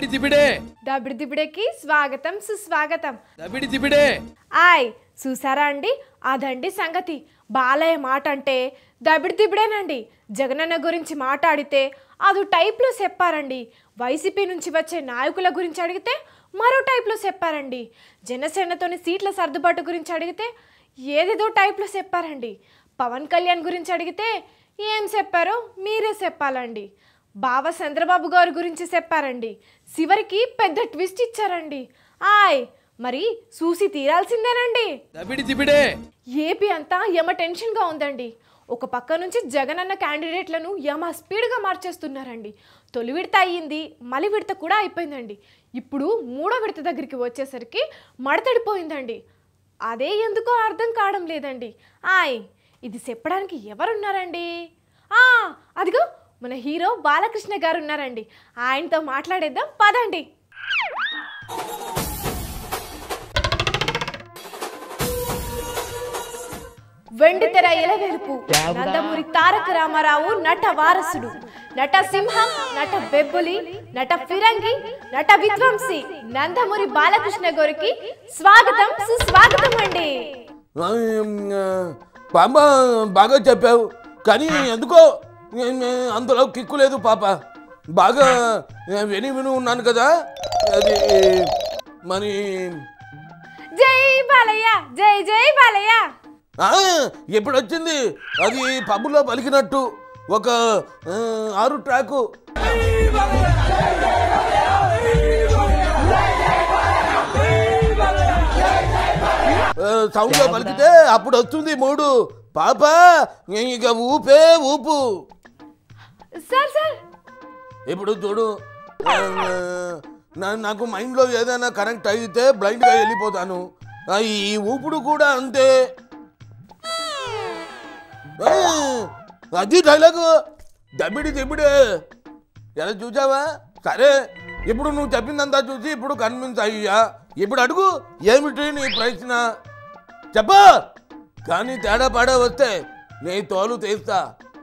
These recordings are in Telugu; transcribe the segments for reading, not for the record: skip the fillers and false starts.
దబిడి దిబిడేకి స్వాగతం సుస్వాగతం. ఆయ్ చూసారా అండి, అదండి సంగతి. బాలయ్య మాట అంటే దబిడి దిబిడేనండి. జగనన్న గురించి మాట్లాడితే అది టైప్లో చెప్పారండి. వైసీపీ నుంచి వచ్చే నాయకుల గురించి అడిగితే మరో టైప్లో చెప్పారండి. జనసేనతోని సీట్ల సర్దుబాటు గురించి అడిగితే ఏదేదో టైప్లో చెప్పారండి. పవన్ కళ్యాణ్ గురించి అడిగితే ఏం చెప్పారో మీరే చెప్పాలండి. బావ చంద్రబాబు గారి గురించి చెప్పారండి. చివరికి పెద్ద ట్విస్ట్ ఇచ్చారండి. ఆయ్ మరి చూసి తీరాల్సిందేనండి. ఏపీ అంతా యమ టెన్షన్గా ఉందండి. ఒక పక్క నుంచి జగనన్న క్యాండిడేట్లను యమ స్పీడ్గా మార్చేస్తున్నారండి. తొలి విడత అయ్యింది, మలి విడత కూడా అయిపోయిందండి. ఇప్పుడు మూడో విడత దగ్గరికి వచ్చేసరికి మడతడిపోయిందండి. అదే ఎందుకో అర్థం కావడం లేదండి. ఆయ్ ఇది చెప్పడానికి ఎవరున్నారండి? అదిగో మన హీరో బాలకృష్ణ గారు ఉన్నారండి. ఆయనతో మాట్లాడేద్దాం పదండి. వెండితెర ఎలవెలుపు నందమూరి తారక రామారావు నట వారసుడు, నట సింహం, నట బెబ్బులి, నట ఫిరంగి, నట విధ్వంసి నందమూరి బాలకృష్ణ గారికి స్వాగతం సుస్వాగతం అండి. బాగా చెప్పావు, కానీ ఎందుకో అందులో కిక్కు లేదు పాప. బాగా విని ఉన్నాను కదా, అది మరి జై బాలయ్య, జై జై బాలయ్య. ఎప్పుడు వచ్చింది అది పబ్బులో పలికినట్టు ఒక 6 ట్రాకు. సౌండ్లో పలికితే అప్పుడు వస్తుంది 3. పాప ఇక ఊపే ఊపు. ఇప్పుడు చూడు, నాకు మైండ్లో ఏదైనా కనెక్ట్ అయితే బ్లైండ్గా వెళ్ళిపోతాను. ఈ ఊపుడు కూడా అంతే. అది డైలాగు దబిడి దిబిడే. ఎలా చూసావా? సరే, ఇప్పుడు నువ్వు చెప్పిందంతా చూసి ఇప్పుడు కన్విన్స్ అయ్యా. ఇప్పుడు అడుగు, ఏమిటి నీ ప్రశ్న? చెప్పా. కానీ తేడా పాడా వస్తే నీ తోలు తీస్తా.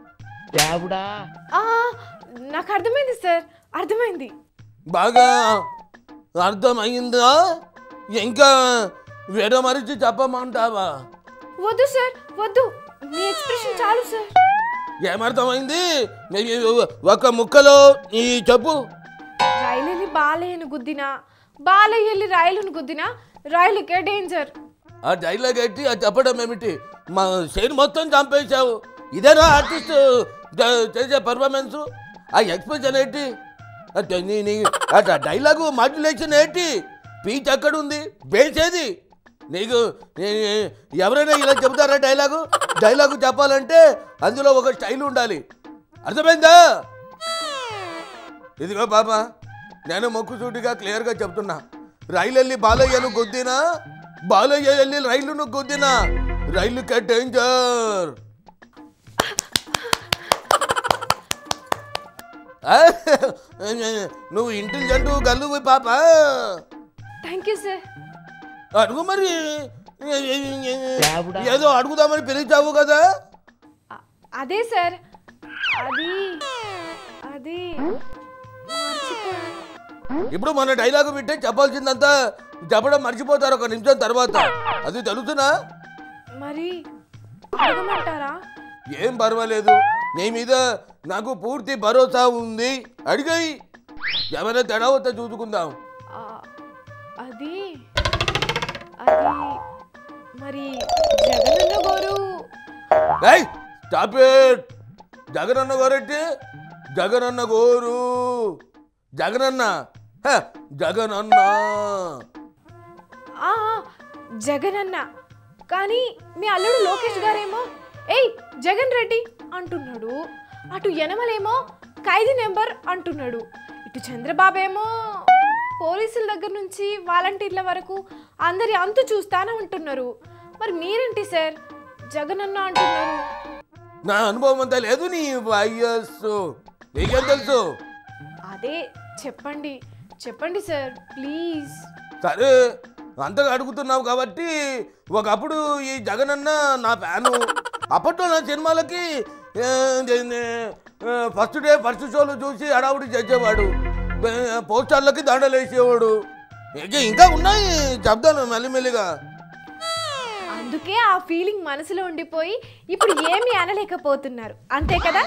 నాకు అర్థమైంది సార్, అర్థమైంది. బాగా అర్థమైందా? ఇంకా వేరే మరిచి చెప్పమంటావా? వద్దు సార్, వద్దు. మీ ఎక్స్ప్రెషన్ చాలు సార్. ఏమర్థమైంది? ఒక ముక్కలో ఈ చెప్పు. రైలు వెళ్ళి బాలయ్యను గుద్దినా, బాలయ్య వెళ్ళి రైలును గుద్దినా రైలుకే డేంజర్. ఆ డైలాగ్ ఏంటి? అది చెప్పడం ఏమిటి? మా షేర్ మొత్తం చంపేశావు. ఇదేనా ఆర్టిస్ట్ చేసే పర్ఫార్మెన్స్? ఆ ఎక్స్ప్రెషన్ ఏంటి? డైలాగు మాడ్యులేషన్ ఏంటి? పీచ్ ఎక్కడుంది? బేస్ ఏది? నీకు ఎవరైనా ఇలా చెబుతారా డైలాగు? డైలాగు చెప్పాలంటే అందులో ఒక స్టైల్ ఉండాలి. అర్థమైందా? ఇదిగో బాబా, నేను మొక్కుసూటిగా క్లియర్గా చెప్తున్నా. రైలు వెళ్ళి బాలయ్యను గుద్దినా, బాలయ్య వెళ్ళి రైలును గుద్దినా రైలుకే డేంజర్. నువ్వు ఇంటెలిజెంట్ గల్లువి పాప. Thank you sir. అడుగు మరి. ఏదో అడుగుదామని పిలిచావు కదా. అదే సార్, అది ఇప్పుడు మన డైలాగు వింటే చెప్పాల్సిందంతా చెప్పడం మర్చిపోతారు 1 నిమిషం తర్వాత. అది తెలుసునా? మరి అడగమంటారా? ఏం పర్వాలేదు, నీ మీద నాకు పూర్తి భరోసా ఉంది. అడిగాయి, ఏమైనా తేడా వస్తే చూసుకుందాం. అది మరి జగనన్న గారు. Stop it. జగనన్న గారంటే జగనన్న గోరు. జగనన్న జగనన్న జగనన్న. కానీ మీ అల్లుడు లోకేష్ గారేమో ఏయ్ జగన్ రెడ్డి అంటున్నాడు. అటు యనమలేమో ఖైదీ నెంబర్ అంటున్నాడు. ఇటు చంద్రబాబు ఏమో పోలీసుల దగ్గర నుంచి వాలంటీర్ల వరకు అందరి అంతు చూస్తానే ఉంటున్నారు. మరి మీరేంటి సార్ జగనన్న అంటున్నారు? నా అనుభవం అంతా లేదు, నీ వయస్సు నీకేం తెలుసు? అదే చెప్పండి చెప్పండి సార్ ప్లీజ్. సరే, అంతగా అడుగుతున్నావు కాబట్టి ఒకప్పుడు ఈ జగనన్న నా ఫ్యాను. అప్పట్లో నా సినిమాలకి ఫస్ట్ డే ఫస్ట్ షోలు చూసి హడావుడి చేసేవాడు. పోస్టర్లకి దండలు వేసేవాడు. ఇంకా ఉన్నాయి, చెప్తాను మెల్లిమెల్లిగా. అందుకే ఆ ఫీలింగ్ మనసులో ఉండిపోయి ఇప్పుడు ఏమీ అనలేకపోతున్నారు, అంతే కదా?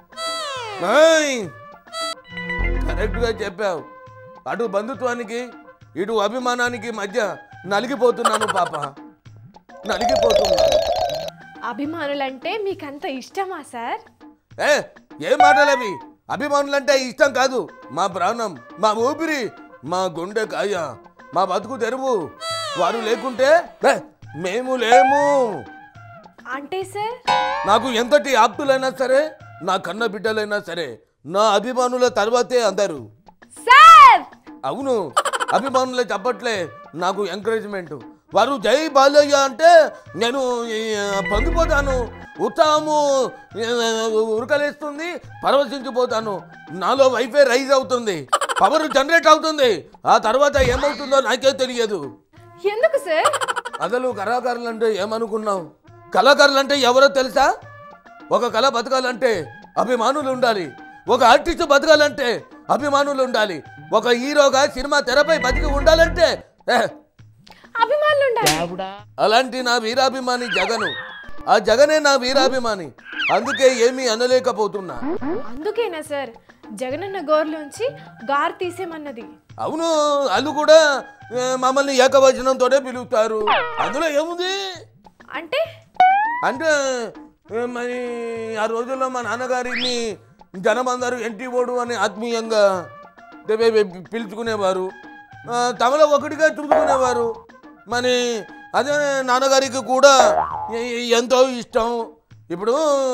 కరెక్ట్గా చెప్పావు. అటు బంధుత్వానికి ఇటు అభిమానానికి మధ్య నలిగిపోతున్నాను పాప, నలిగిపోతున్నాను. అభిమానులంటే మీకంత ఇష్టమా సార్? ఏం మాటలు అవి? అభిమానులంటే ఇష్టం కాదు, మా ప్రాణం, మా ఊపిరి, మా గుండె కాయ, మా బతుకు తెరువు. వారు లేకుంటే మేము లేము. అంటే సార్ నాకు ఎంతటి ఆప్తులైనా సరే, నా కన్న బిడ్డలైనా సరే నా అభిమానుల తర్వాతే అందరు. సార్ అవును, అభిమానులే చెప్పట్లే నాకు ఎంకరేజ్మెంట్. వారు జై బాలయ్య అంటే నేను పొంగిపోతాను, ఉత్సాహము ఉరకలేస్తుంది, పరవశించిపోతాను. నాలో వైఫై రైజ్ అవుతుంది, పవర్ జనరేట్ అవుతుంది. ఆ తర్వాత ఏమవుతుందో నాకే తెలియదు. ఎందుకు సార్? అసలు కళాకారులు అంటే ఏమనుకున్నావు? కళాకారులు అంటే ఎవరో తెలుసా? ఒక కళ బతకాలంటే అభిమానులు ఉండాలి, ఒక ఆర్టిస్ట్ బతకాలంటే అభిమానులు ఉండాలి, ఒక హీరోగా సినిమా తెరపై బతికి ఉండాలంటే అభిమానులు ఉండాలి. అలాంటి నా వీరాభిమాని జగను, ఆ జగనే నా వీరాభిమాని. అందుకే ఏమీ అనలేకపోతున్నా. అందుకేనా సార్ జగనన్న గోర్లోంచి గారు తీసేమన్నది? అవును, వాళ్ళు కూడా మమ్మల్ని ఏకవచనంతోనే పిలుస్తారు. అందులో ఏముంది అంటే? అంటే మరి ఆ రోజుల్లో మా నాన్నగారిని జనమందరూ ఎన్టీఓడు అని ఆత్మీయంగా పిలుచుకునేవారు, తమలో ఒకటిగా చూసుకునేవారు. మరి అదే నాన్నగారికి కూడా ఎంతో ఇష్టం. ఇప్పుడు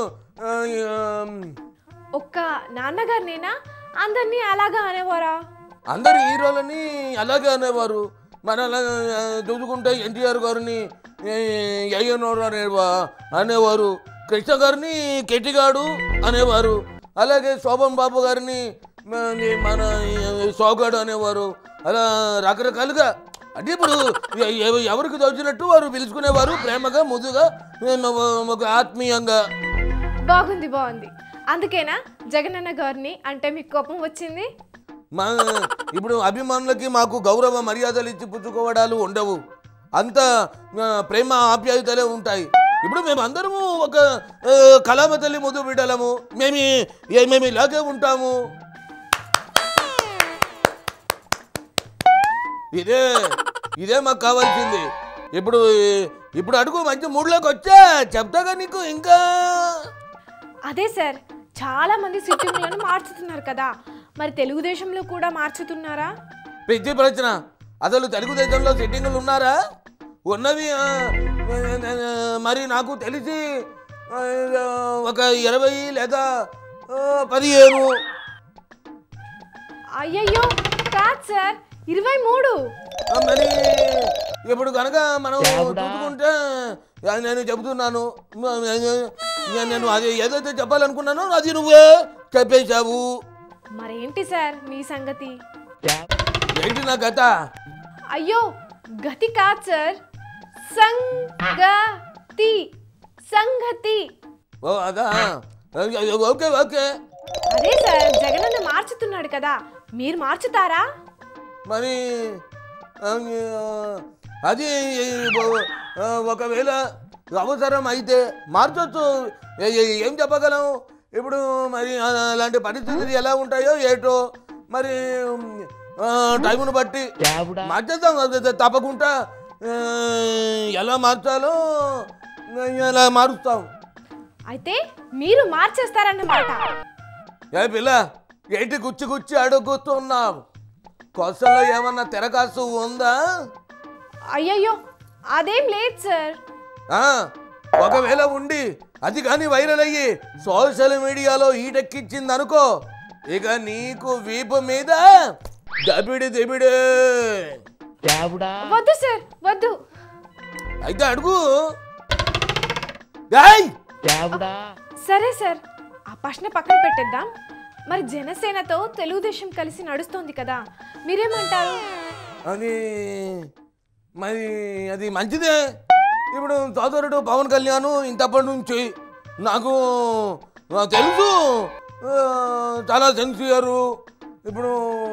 ఒక్క నాన్నగారినేనా అందరినీ అలాగా అనేవారా? అందరు హీరోలని అలాగే అనేవారు. మరి అలా చూసుకుంటే ఎన్టీఆర్ గారిని అయ్యనోరు అనేవారు, కృష్ణ గారిని కెట్టిగాడు అనేవారు, అలాగే శోభన్ బాబు గారిని మన సోగాడు అనేవారు. అలా రకరకాలుగా. అంటే ఇప్పుడు ఎవరికి తోచినట్టు వారు పిలుచుకునేవారు, ప్రేమగా, ముద్దుగా, ఒక ఆత్మీయంగా. బాగుంది బాగుంది. అందుకేనా జగనన్న గారిని అంటే మీకు కోపం వచ్చింది? ఇప్పుడు అభిమానులకి మాకు గౌరవ మర్యాదలు ఇచ్చి పుచ్చుకోవడాలు ఉండవు, అంత ప్రేమ ఆప్యాయతలే ఉంటాయి. ఇప్పుడు మేము అందరము ఒక కళామ తల్లి ముద్దు బిడ్డలము, మేము ఇలాగే ఉంటాము. ఇదే మాకు కావాల్సింది. ఇప్పుడు అడుగు, మంచి మూడ్లోకి వచ్చా, చెప్తాగా నీకు. ఇంకా అదే సార్, చాలా మంది సిట్టింగ్లను మార్చుతున్నారు కదా, మరి తెలుగుదేశంలో కూడా మార్చుతున్నారా? పిచ్చి ప్రశ్న. అసలు తెలుగుదేశంలో సిట్టింగులు ఉన్నారా? ఉన్నవి మరి నాకు తెలిసి ఒక 20 లేదా 15. అయ్యయ్యో కాదు సార్, 23. మరి ఇప్పుడు కనుక మనం చూసుకుంటే నేను చెబుతున్నాను, నేను అది ఏదైతే చెప్పాలనుకున్నానో అది నువ్వే చెప్పేశావు. మరేంటి సార్ మీ సంగతి? ఏంటి నా గత? అయ్యో గతి కాదు సార్, సంగతి, సంగతి. ఓ అదా, ఓకే ఓకే. అదే సార్, జగనన్న మార్చుతున్నాడు కదా, మీరు మార్చుతారా? మరి అది ఒకవేళ అవసరం అయితే మార్చొచ్చు, ఏం చెప్పగలం. ఇప్పుడు మరి అలాంటి పరిస్థితులు ఎలా ఉంటాయో ఏటో, మరి టైమును బట్టి మార్చేద్దాం తప్పకుండా. ఎలా మార్చాలో ఎలా మారుస్తాం. అయితే మీరు మార్చేస్తారన్నమాట. ఏ పిల్ల, ఏంటి గుచ్చి గుచ్చి అడుగుతున్నావు? కొసల్లో ఏమన్నా తిరగాసు ఉందా? అయ్యయ్యో అదేం లేదు సార్. ఒకవేళ ఉండి అది కానీ వైరల్ అయ్యి సోషల్ మీడియాలో ఈటెక్కించింది అనుకో, ఇక నీకు వీపు మీద దబిడి దిబిడే. వద్దు సార్ వద్దు. అయితే అడుగు. సరే సార్, ఆ ప్రశ్న పక్కన పెట్టేద్దాం. మరి జనసేనతో తెలుగుదేశం కలిసి నడుస్తోంది కదా, మీరేమంటారు? అది మరి అది మంచిదే. ఇప్పుడు సోదరుడు పవన్ కళ్యాణ్ ఇంతప్పటి నుంచి నాకు తెలుసు, చాలా సిన్సియరు, ఇప్పుడు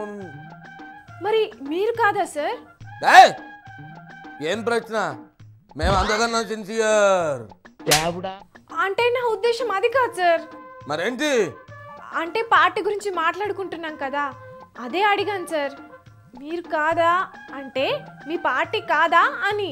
మరి మీరు కాదా సార్? ఏయ్! ఏం ప్రశ్న? మేము అంతకన్నా సిన్సియర్. అంటే నా ఉద్దేశం అది కాదు సార్. మరేంటి? అంటే పార్టీ గురించి మాట్లాడుకుంటున్నాం కదా, అదే అడిగాను సార్. మీరు కాదా అంటే మీ పార్టీ కాదా అని.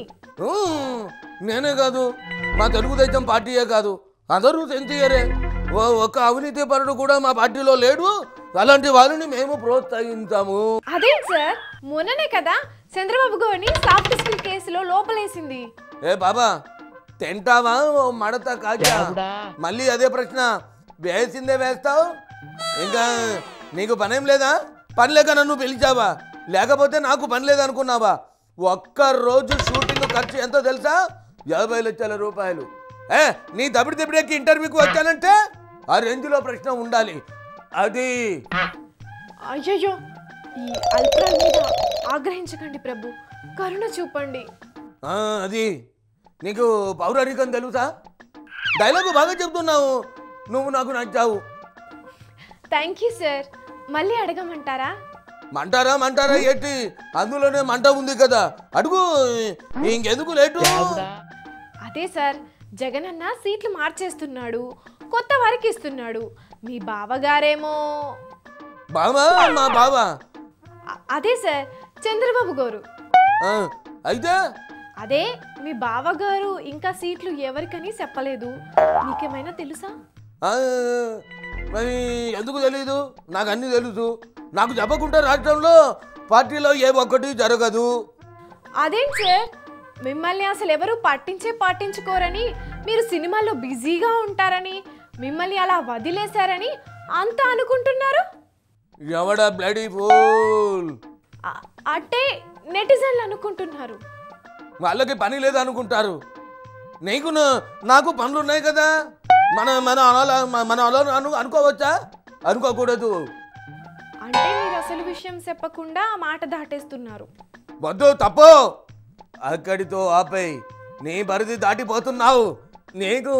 నేనే కాదు, మా తెలుగుదేశం పార్టీయే కాదు, అందరూ సిన్సియరే. ఒక అవినీతి పరుడు కూడా మా పార్టీలో లేడు. అలాంటి వాళ్ళని మేము ప్రోత్సహించాము. అదే సార్, మొన్ననే కదా చంద్రబాబు గారిని సాఫ్ట్ స్కిల్ కేసులో లోపలేసింది. ఏ బాబా, తింటావా ఓ మడత కాజా? మళ్ళీ అదే ప్రశ్న. వేసిందే వేస్తావు. ఇంకా నీకు పనేం లేదా? పని లేక నన్ను పిలిచావా? లేకపోతే నాకు పని లేదనుకున్నావా? ఒక్కరోజు షూటింగ్ ఖర్చు ఎంతో తెలుసా? 50 లక్షల రూపాయలు. నీ దబిడికి ఇంటర్వ్యూకి వచ్చానంటే ఆ రేంజ్లో ప్రశ్న ఉండాలి. అది అయ్యయ్యో, ఈ అల్పరాల మీద ఆగ్రహించకండి ప్రభు, కరుణ చూపండి. అది నీకు పౌరాణికం తెలుసా? డైలాగు బాగా చెప్తున్నావు. నువ్వు నాకు నచ్చావు. Thank you sir. మళ్ళీ అడగమంటారా? మంటారా ఏంటి? అందులోనే మంట ఉంది కదా, అడుగు. ఇంకెందుకు లేటు? అదే సార్, జగన్ అన్న సీట్లు మార్చేస్తున్నాడు, కొత్త వారికి ఇస్తున్నాడు. మీ బావగారేమో. బావా? మా బావా? అదే సార్, చంద్రబాబు గారు. అయితే అదే మీ బావగారు ఇంకా సీట్లు ఎవరికని చెప్పలేదు. మీకేమైనా తెలుసా? మరి ఎందుకు తెలీదు? నాకు అన్నీ తెలుసు. నాకు చెప్పకుండా రాష్ట్రంలో పార్టీలో ఏ ఒక్కటి జరగదు. అదేంటి సార్, మిమ్మల్ని అసలు ఎవరు పట్టించుకోరని, మీరు సినిమాల్లో బిజీగా ఉంటారని, మిమ్మల్ని అలా వదిలేశారని అంతా అనుకుంటున్నారు. ఎవడా బ్లడీ ఫూల్? అంటే నెటిజన్లు అనుకుంటున్నారు. వాళ్ళకి పని లేదు అనుకుంటారు. నాకు పనులు ఉన్నాయి కదా. మన అలా అనుకోవచ్చా? అనుకోకూడదు. అంటే మీరు అసలు విషయం చెప్పకుండా ఆ మాట దాటేస్తున్నారు. వద్దు, తప్పు. అక్కడితో ఆపై నీ పరిధి దాటిపోతున్నావు. నీకు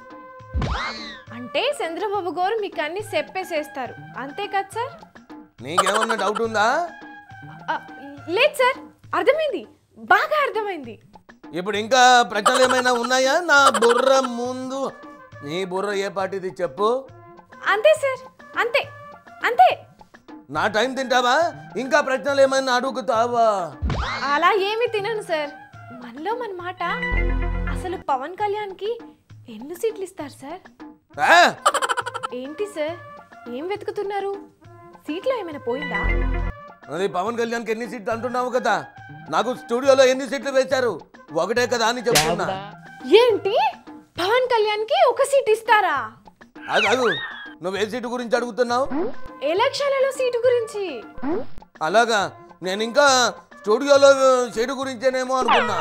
అంటే చంద్రబాబు గారు మీకు అన్ని చెప్పేసేస్తారు, అంతే కదా సార్? నీకేమన్నా డౌట్ ఉందా? లేదు సార్, అర్థమైంది, బాగా అర్థమైంది. ఇప్పుడు ఇంకా ప్రశ్నలు ఏమైనా ఉన్నాయా? నా బుర్ర ముందు. నీ బుర్ర ఏ పార్టీది చెప్పు. అంతే సార్, అంతే అంతే. నా టైం తింటావా? ఇంకా ప్రశ్నలు ఏమైనా అడుగుతావా? అలా ఏమి తినను సార్. మనలో మన మాట. అసలు పవన్ కళ్యాణ్కి ఎన్ని సీట్లు ఇస్తారు సార్? ఏంటి సార్, ఏం వెతుకుతున్నారు? సీట్లో ఏమైనా పోయిందా? అది పవన్ కళ్యాణ్కి ఎన్ని సీట్లు అంటున్నావు కదా, నాకు స్టూడియోలో ఎన్ని సీట్లు వేశారు ఒకటే కదా అని చెప్తున్నా. ఏంటి, పవన్ కళ్యాణ్కి ఒక సీట్ ఇస్తారా? అదు, నువ్వు ఏ సీటు గురించి అడుగుతున్నావు? ఎలక్షన్లలో సీటు గురించి. అలాగా, నేను ఇంకా స్టూడియోలో సీటు గురించేనేమో అనుకున్నా.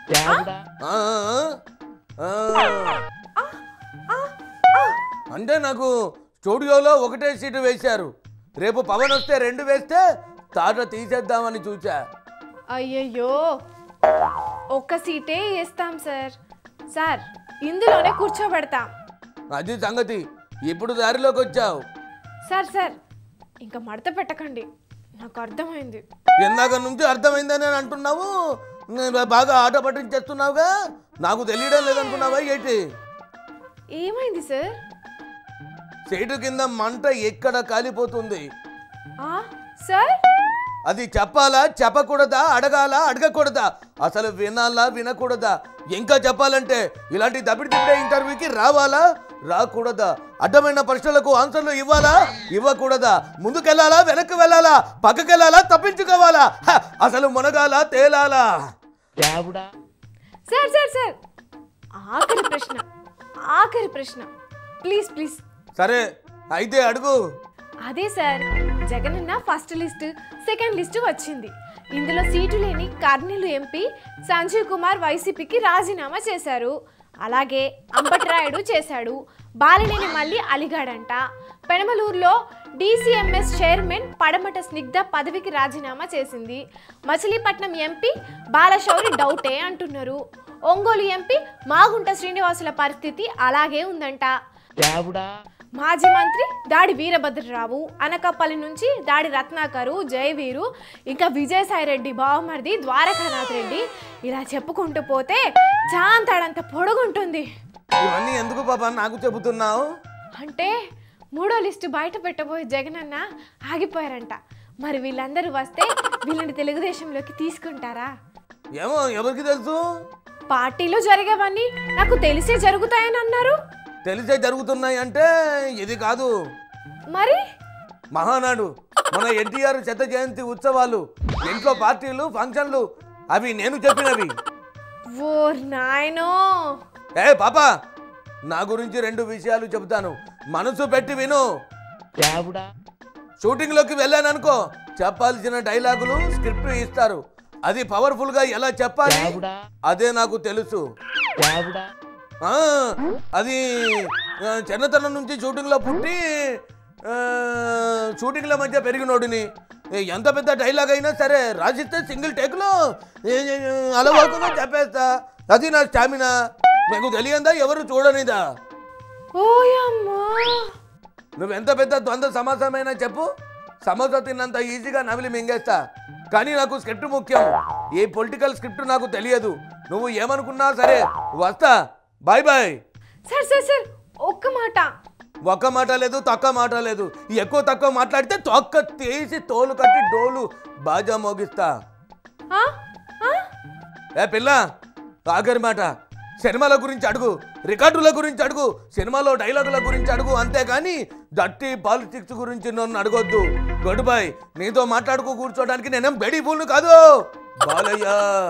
అంటే నాకు స్టూడియోలో ఒకటే సీటు వేశారు. రేపు పవన్ వస్తే 2 వేస్తే తాట తీసేద్దామని చూచా. అయ్యయ్యో, ఒక్క సీటే వేస్తాం సార్. సార్, ఇందులోనే కూర్చోబెడతాం. అది సంగతి. ఇప్పుడు దారిలోకి వచ్చావు. సార్ ఇంకా మడత పెట్టకండి, నాకు అర్థమైంది. ఇందాక నుంచి అర్థమైందని అంటున్నావు. బాగా ఆట పట్టించేస్తున్నావుగా. నాకు తెలియడం లేదనుకున్నావా ఏంటి? ఏమైంది సార్? సీటు కింద మంట ఎక్కడ కాలిపోతుంది. సార్, అది చెప్పాలా చెప్పకూడదా? అడగాలా అడగకూడదా? అసలు వినాలా వినకూడదా? ఇంకా చెప్పాలంటే ఇలాంటి దబిడి ఇంటర్వ్యూకి రావాలా రాకూడదా? అడ్డమైన ప్రశ్నలకు ఆన్సర్లు ఇవ్వాలా ఇవ్వకూడదా? ముందుకెళ్ళాలా వెనక్కి వెళ్ళాలా పక్కకెళ్ళాలా తప్పించుకోవాలా? అసలు మునగాలా తేలాలా? సార్ సార్ సార్, ఆఖరి ప్రశ్న ప్లీజ్. సరే అయితే అడుగు. అదే sir, Jagananna first list, second list వచ్చింది. ఇందులో సీటు లేని కర్నూలు ఎంపీ సంజీవ్ కుమార్ వైసీపీకి రాజీనామా చేశారు. అలాగే అంబట్రాయుడు చేశాడు. బాలినేని మళ్ళీ అలిగాడంట. పెనమలూరులో DCMS చైర్మన్ పడమట స్నిగ్ధ పదవికి రాజీనామా చేసింది. మచిలీపట్నం ఎంపీ బాలశౌరి డౌటే అంటున్నారు. ఒంగోలు ఎంపీ మాగుంట శ్రీనివాసుల పరిస్థితి అలాగే ఉందంట. మాజీ మంత్రి దాడి వీరభద్రరావు, అనకాపల్లి నుంచి దాడి రత్నాకరు, జయవీరు, ఇంకా విజయసాయిరెడ్డి బావమరిది ద్వారకానాథ్ రెడ్డి, ఇలా చెప్పుకుంటూ పోతే చాంతాడంత పొడుగుంటుంది. ఇవన్నీ ఎందుకు పాప నాకు చెబుతున్నావు? అంటే 3వ లిస్టు బయట పెట్టబోయే జగనన్న ఆగిపోయారంట. మరి వీళ్ళందరూ వస్తే వీళ్ళని తెలుగుదేశంలోకి తీసుకుంటారా? ఏమో, ఎవరికి తెలుసు? పార్టీలో జరిగేవన్నీ నాకు తెలిసే జరుగుతాయని అన్నారు. తెలిసే జరుగుతున్నాయి అంటే ఇది కాదు, మరి మహానాడు, మన ఎన్టీఆర్ శత జయంతి ఉత్సవాలు, ఇంట్లో పార్టీలు, ఫంక్షన్లు, అవి నేను చెప్పినవి. ఓ నాయనో! ఏ పాప, నా గురించి 2 విషయాలు చెబుతాను, మనసు పెట్టి విను. షూటింగ్లోకి వెళ్ళాననుకో, చెప్పాల్సిన డైలాగులు స్క్రిప్ట్ ఇస్తారు. అది పవర్ఫుల్గా ఎలా చెప్పాలి అదే నాకు తెలుసు. అది చిన్నతనం నుంచి షూటింగ్లో పుట్టి షూటింగ్ల మధ్య పెరిగినోడిని. ఎంత పెద్ద డైలాగ్ అయినా సరే రాసిస్తే సింగిల్ టేక్లో అలవాటుగా చెప్పేస్తా. అది నా స్టామినా. మీకు తెలియందా? ఎవరు చూడనిదా? నువ్వెంత పెద్ద ద్వంద్వ సమాసమైనా చెప్పు, సమోసా తిన్నంత ఈజీగా నమిలి మింగేస్తా. కానీ నాకు స్క్రిప్ట్ ముఖ్యం. ఈ పొలిటికల్ స్క్రిప్ట్ నాకు తెలియదు. నువ్వు ఏమనుకున్నా సరే వస్తా. Bye bye. సార్ ఒక్క మాట లేదు, తక్కువ మాట లేదు. ఎక్కువ తక్కువ మాట్లాడితే తొక్క తీసి తోలు కట్టి డోలు బాజా మోగిస్తా. ఏ పిల్ల, ఆఖరి మాట. సినిమాల గురించి అడుగు, రికార్డుల గురించి అడుగు, సినిమాలో డైలాగుల గురించి అడుగు, అంతేగాని డర్టీ పాలిటిక్స్ గురించి నన్ను అడగొద్దు. Good bye. నీతో మాట్లాడుకో కూర్చోడానికి నేనేం బెడీ ఫూల్ను కాదు. బాలయ్య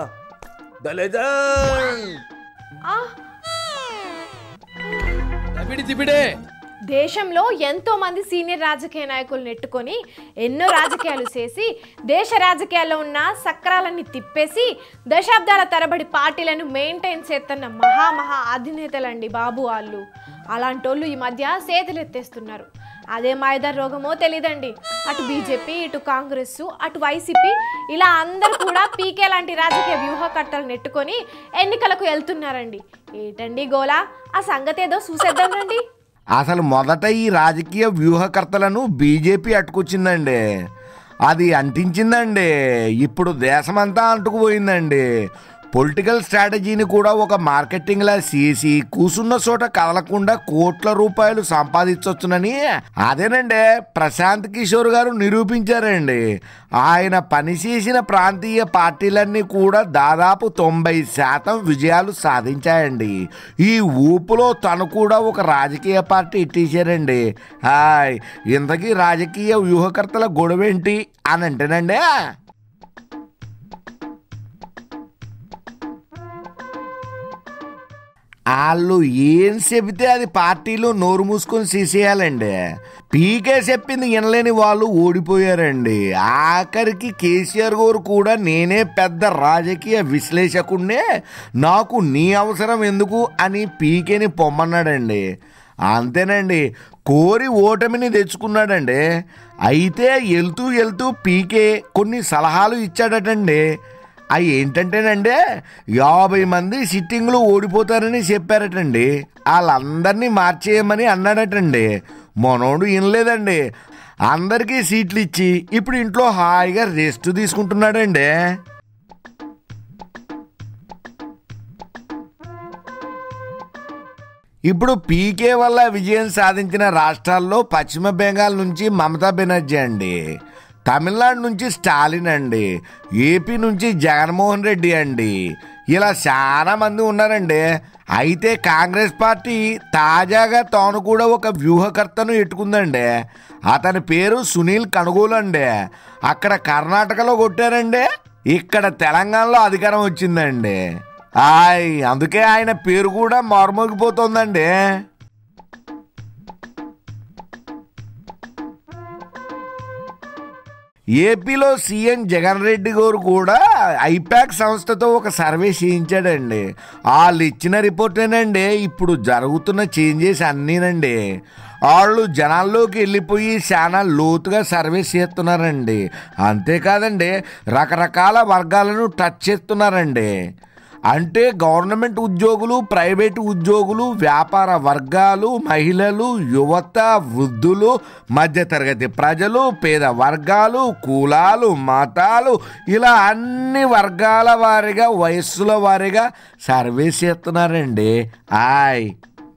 దేశంలో ఎంతో మంది సీనియర్ రాజకీయ నాయకులు నెట్టుకొని ఎన్నో రాజకీయాలు చేసి దేశ రాజకీయాల్లో ఉన్న సక్రాలన్నీ తిప్పేసి దశాబ్దాల తరబడి పార్టీలను మెయింటైన్ చేస్తున్న మహా అధినేతలండి బాబు వాళ్ళు. అలాంటి వాళ్ళు ఈ మధ్య చేతులెత్తేస్తున్నారు. అదే మాయదార్ రోగమో తెలీదండి. అటు బీజేపీ, ఇటు కాంగ్రెస్, అటు వైసీపీ, ఇలా అందరూ కూడా పీకే లాంటి రాజకీయ వ్యూహకర్తలు నెట్టుకొని ఎన్నికలకు వెళ్తున్నారండి. ఏంటండి గోలా? ఆ సంగతి ఏదో చూసేద్దాం రండి. అసలు మొదట ఈ రాజకీయ వ్యూహకర్తలను బీజేపీ అట్టుకొచ్చిందండి. అది అంటించిందండి. ఇప్పుడు దేశమంతా అంటుకుపోయిందండి. పొలిటికల్ స్ట్రాటజీని కూడా ఒక మార్కెటింగ్లా చేసి కూసున్న చోట కదలకుండా కోట్ల రూపాయలు సంపాదించవచ్చునని అదేనండి ప్రశాంత్ కిషోర్ గారు నిరూపించారండి. ఆయన పనిచేసిన ప్రాంతీయ పార్టీలన్నీ కూడా దాదాపు 90% విజయాలు సాధించాయండి. ఈ ఊపులో తను కూడా ఒక రాజకీయ పార్టీ ఇట్టేశారండి. ఇంతకీ రాజకీయ వ్యూహకర్తల గొడవేంటి అని అంటేనండి, వాళ్ళు ఏం చెబితే అది పార్టీలో నోరు మూసుకొని చేసేయాలండి. పీకే చెప్పింది వినలేని వాళ్ళు ఓడిపోయారండి. ఆఖరికి కేసీఆర్ గారు కూడా నేనే పెద్ద రాజకీయ విశ్లేషకుడినే, నాకు నీ అవసరం ఎందుకు అని పీకేని పొమ్మన్నాడండి. అంతేనండి, కోరి ఓటమిని తెచ్చుకున్నాడండి. అయితే వెళ్తూ పీకే కొన్ని సలహాలు ఇచ్చాడటండి. అవి ఏంటంటేనండి, 50 మంది సిట్టింగ్లు ఓడిపోతారని చెప్పారటండి. వాళ్ళందరినీ మార్చేయమని అన్నాడటండి. మనోడు వినలేదండి. అందరికీ సీట్లు ఇచ్చి ఇప్పుడు ఇంట్లో హాయిగా రెస్ట్ తీసుకుంటున్నాడండి. ఇప్పుడు పీకే వల్ల విజయం సాధించిన రాష్ట్రాల్లో పశ్చిమ బెంగాల్ నుంచి మమతా బెనర్జీ అండి, తమిళనాడు నుంచి స్టాలిన్ అండి, ఏపీ నుంచి జగన్మోహన్ రెడ్డి అండి, ఇలా చాలా మంది ఉన్నారండి. అయితే కాంగ్రెస్ పార్టీ తాజాగా తాను కూడా ఒక వ్యూహకర్తను ఎట్టుకుందండి. అతని పేరు సునీల్ కనుగోలు అండి. అక్కడ కర్ణాటకలో కొట్టారండి, ఇక్కడ తెలంగాణలో అధికారం వచ్చిందండి. అందుకే ఆయన పేరు కూడా మారుమోగిపోతుందండి. ఏపీలో సీఎం జగన్ రెడ్డి గారు కూడా ఐపాక్ సంస్థతో ఒక సర్వే చేయించాడండి. వాళ్ళు ఇచ్చిన రిపోర్టేనండి ఇప్పుడు జరుగుతున్న చేంజెస్ అన్నీనండి. వాళ్ళు జనాల్లోకి వెళ్ళిపోయి చాలా లోతుగా సర్వే చేస్తున్నారండి. అంతేకాదండి, రకరకాల వర్గాలను టచ్ చేస్తున్నారండి. అంటే గవర్నమెంట్ ఉద్యోగులు, ప్రైవేటు ఉద్యోగులు, వ్యాపార వర్గాలు, మహిళలు, యువత, వృద్ధులు, మధ్యతరగతి ప్రజలు, పేద వర్గాలు, కులాలు, మతాలు, ఇలా అన్ని వర్గాల వారిగా, వయస్సుల వారిగా సర్వీస్ చేస్తున్నారండి. ఆయ్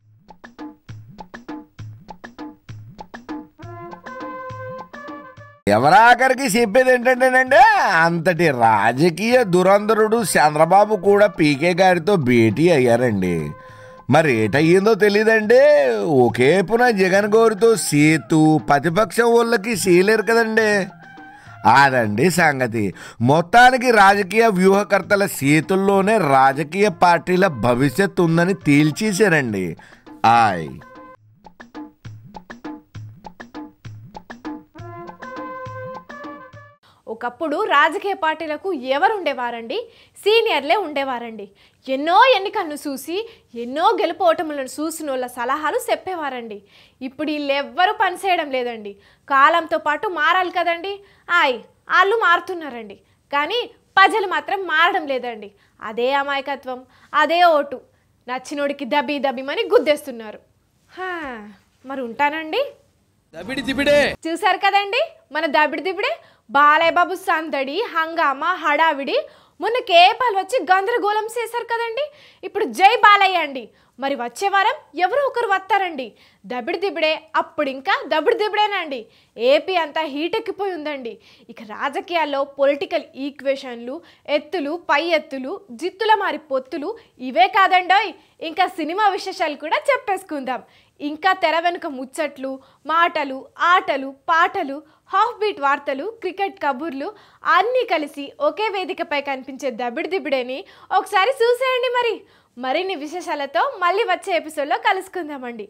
ఎవరాఖరికి చెప్పేది ఏంటంటేనండి, అంతటి రాజకీయ దురంధరుడు చంద్రబాబు కూడా పీకే గారితో భేటీ అయ్యారండి. మరి ఏటయ్యిందో తెలీదండి. ఒకేపున జగన్ గౌరితో సేతు, ప్రతిపక్షం వాళ్ళకి చేయలేరు కదండి. అదండి సంగతి. మొత్తానికి రాజకీయ వ్యూహకర్తల చేతుల్లోనే రాజకీయ పార్టీల భవిష్యత్తు ఉందని తేల్చేశారండి. ఆయ్ ఒకప్పుడు రాజకీయ పార్టీలకు ఎవరు ఉండేవారండి? సీనియర్లే ఉండేవారండి. ఎన్నో ఎన్నికలను చూసి ఎన్నో గెలుపోటములను చూసిన వాళ్ళ సలహాలు చెప్పేవారండి. ఇప్పుడు వీళ్ళెవ్వరూ పనిచేయడం లేదండి. కాలంతో పాటు మారాలి కదండి. వాళ్ళు మారుతున్నారండి, కానీ ప్రజలు మాత్రం మారడం లేదండి. అదే అమాయకత్వం, అదే ఓటు. నచ్చినోడికి దబిమని గుద్దేస్తున్నారు. మరి ఉంటానండి. చూసారు కదండి మన దబిడే. బాలయ్య బాబు సందడి, హంగామా, హడావిడి, మొన్న కేపాలు వచ్చి గందరగోళం చేశారు కదండి. ఇప్పుడు జై బాలయ్య అండి. మరి వచ్చే వారం ఎవరో ఒకరు వస్తారండి. దబిడే అప్పుడు ఇంకా దబిడేనండి. ఏపీ అంతా హీటెక్కిపోయి ఉందండి. ఇక రాజకీయాల్లో పొలిటికల్ ఈక్వేషన్లు, ఎత్తులు పై ఎత్తులు, జిత్తుల మారి పొత్తులు ఇవే కాదండోయ్, ఇంకా సినిమా విశేషాలు కూడా చెప్పేసుకుందాం. ఇంకా తెర వెనుక ముచ్చట్లు, మాటలు, ఆటలు, పాటలు, హాఫ్ బీట్ వార్తలు, క్రికెట్ కబుర్లు అన్నీ కలిసి ఒకే వేదికపై కనిపించే దబిడేని ఒకసారి చూసేయండి. మరిన్ని విశేషాలతో మళ్ళీ వచ్చే ఎపిసోడ్లో కలుసుకుందామండి.